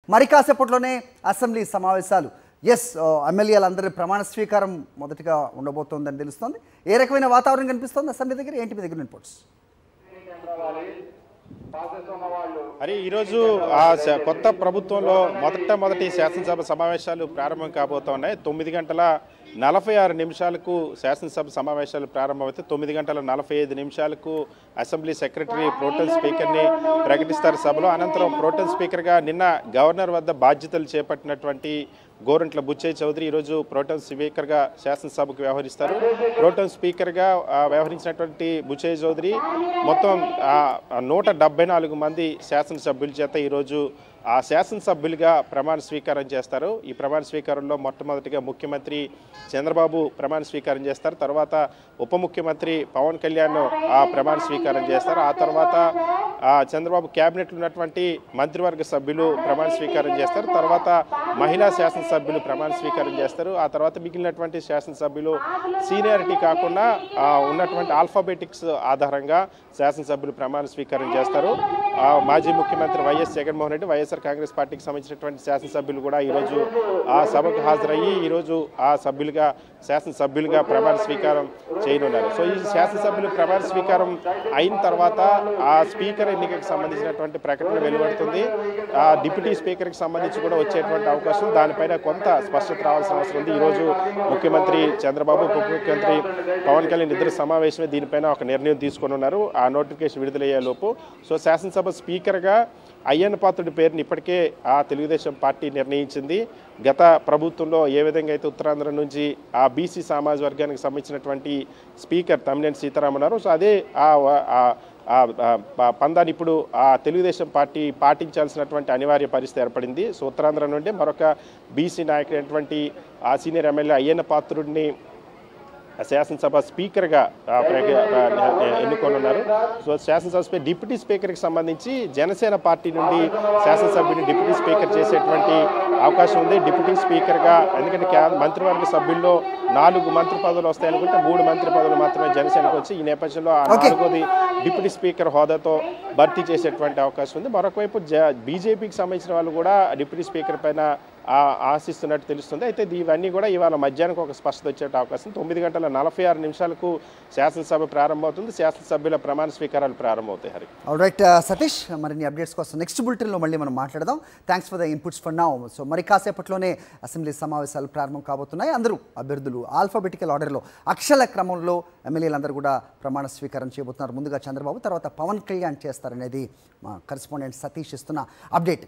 మరి కాసేపట్లోనే అసెంబ్లీ సమావేశాలు ఎమ్మెల్యేలందరి ప్రమాణ స్వీకారం మొదటిగా ఉండబోతోందని తెలుస్తోంది. ఏ రకమైన వాతావరణం కనిపిస్తోంది అసెంబ్లీ దగ్గర? ఏంటి మీ దగ్గర రిపోర్ట్స్? అరే ఈరోజు కొత్త ప్రభుత్వంలో మొదటి శాసనసభ సమావేశాలు ప్రారంభం కాబోతున్నాయి. 9 గంటల 46 నిమిషాలకు శాసనసభ సమావేశాలు ప్రారంభమైతే 9 గంటల 45 నిమిషాలకు అసెంబ్లీ సెక్రటరీ ప్రోటెం స్పీకర్ని ప్రకటిస్తారు సభలో. అనంతరం ప్రోటెం స్పీకర్గా నిన్న గవర్నర్ వద్ద బాధ్యతలు చేపట్టినటువంటి గోరంట్ల బుచ్చయ్య చౌదరి ఈరోజు ప్రోటెం స్పీకర్గా శాసనసభకు వ్యవహరిస్తారు. ప్రోటెం స్పీకర్గా వ్యవహరించినటువంటి బుచ్చయ్య చౌదరి మొత్తం 174 మంది శాసనసభ్యుల చేత ఈరోజు ఆ శాసనసభ్యులుగా ప్రమాణ స్వీకారం చేస్తారు. ఈ ప్రమాణ స్వీకారంలో మొట్టమొదటిగా ముఖ్యమంత్రి చంద్రబాబు ప్రమాణ స్వీకారం చేస్తారు. తర్వాత ఉప ముఖ్యమంత్రి పవన్ కళ్యాణ్ ఆ ప్రమాణ స్వీకారం చేస్తారు. ఆ తర్వాత చంద్రబాబు క్యాబినెట్లో ఉన్నటువంటి మంత్రివర్గ సభ్యులు ప్రమాణ స్వీకారం చేస్తారు. తర్వాత మహిళా శాసనసభ్యులు ప్రమాణ స్వీకారం చేస్తారు. ఆ తర్వాత మిగిలినటువంటి శాసనసభ్యులు సీనియారిటీ కాకుండా ఉన్నటువంటి ఆల్ఫాబెటిక్స్ ఆధారంగా శాసనసభ్యులు ప్రమాణ స్వీకారం చేస్తారు. మాజీ ముఖ్యమంత్రి వైఎస్ జగన్మోహన్ రెడ్డి, వైఎస్ఆర్ కాంగ్రెస్ పార్టీకి సంబంధించినటువంటి శాసనసభ్యులు కూడా ఈరోజు ఆ సభకు హాజరయ్యి ఈరోజు ఆ శాసనసభ్యులుగా ప్రమాణ స్వీకారం చేయనున్నారు. సో ఈ శాసనసభ్యులు ప్రమాణ స్వీకారం అయిన తర్వాత ఆ స్పీకర్ ఎన్నికకు సంబంధించినటువంటి ప్రకటన వెలువడుతుంది. ఆ డిప్యూటీ స్పీకర్కి సంబంధించి కూడా వచ్చేటువంటి అవకాశం, దానిపైన కొంత స్పష్టత రావాల్సిన అవసరం ఉంది. ఈరోజు ముఖ్యమంత్రి చంద్రబాబు, ఉప ముఖ్యమంత్రి పవన్ కళ్యాణ్ ఇద్దరు సమావేశమే దీనిపైన ఒక నిర్ణయం తీసుకొని ఉన్నారు ఆ నోటిఫికేషన్ విడుదలయ్యే లోపు. సో శాసనసభ స్పీకర్గా అయ్యన్న పాత్రుడి పేరుని ఇప్పటికే ఆ తెలుగుదేశం పార్టీ నిర్ణయించింది. గత ప్రభుత్వంలో ఏ విధంగా అయితే ఉత్తరాంధ్ర నుంచి ఆ బీసీ సామాజిక వర్గానికి సంబంధించినటువంటి స్పీకర్ తమ్మినేని సీతారాం ఉన్నారు. సో అదే పందాన్ని ఇప్పుడు ఆ తెలుగుదేశం పార్టీ పాటించాల్సినటువంటి అనివార్య పరిస్థితి ఏర్పడింది. సో ఉత్తరాంధ్ర నుండి మరొక బీసీ నాయకుడైనటువంటి ఆ సీనియర్ ఎమ్మెల్యే అయ్యన్న పాత్రుడిని శాసనసభ స్పీకర్గా ఎన్నుకోనున్నారు. సో శాసనసభ డిప్యూటీ స్పీకర్కి సంబంధించి జనసేన పార్టీ నుండి శాసనసభ్యుని డిప్యూటీ స్పీకర్ చేసేటువంటి అవకాశం ఉంది. డిప్యూటీ స్పీకర్గా ఎందుకంటే మంత్రివర్గ సభ్యుల్లో 4 మంత్రి పదవులు వస్తాయనుకుంటే 3 మంత్రి పదవులు మాత్రమే జనసేనకు వచ్చి ఈ నేపథ్యంలో ఆ 4వది డిప్యూటీ స్పీకర్ హోదాతో భర్తీ చేసేటువంటి అవకాశం ఉంది. మరొక వైపు బీజేపీకి సంబంధించిన వాళ్ళు కూడా డిప్యూటీ స్పీకర్ పైన ఆశిస్తున్నట్టు తెలుస్తుంది. అయితే ఇవన్నీ కూడా ఇవాళ మధ్యాహ్నం ఒక స్పష్టత వచ్చే అవకాశం. 9 గంటల 46 నిమిషాలకు శాసనసభ ప్రారంభమవుతుంది. శాసనసభ్యుల ప్రమాణ స్వీకారాలు ప్రారంభమవుతాయి. హరి రైట్ సతీష్, మరిన్ని అప్డేట్స్ కోసం నెక్స్ట్ బులెటిన్లో మళ్ళీ మనం మాట్లాడదాం. Thanks for the inputs for now. So మరి కాసేపట్లోనే అసెంబ్లీ సమావేశాలు ప్రారంభం కాబోతున్నాయి. అందరూ అభ్యర్థులు ఆల్ఫాబెటికల్ ఆర్డర్లో అక్షర క్రమంలో ఎమ్మెల్యేలందరూ కూడా ప్రమాణ స్వీకారం చేయబోతున్నారు. ముందుగా చంద్రబాబు, తర్వాత పవన్ కళ్యాణ్ చేస్తారనేది మా కరెస్పాండెంట్ సతీష్ ఇస్తున్న అప్డేట్.